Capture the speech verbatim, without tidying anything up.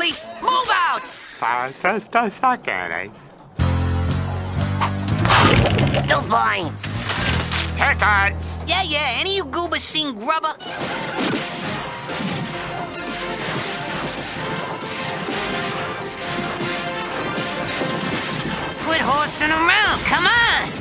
Quickly, move out! Just a second, Ace. No points. Tickets! Yeah, yeah, any of you goobers seen Grubber? Quit horsing around, come on!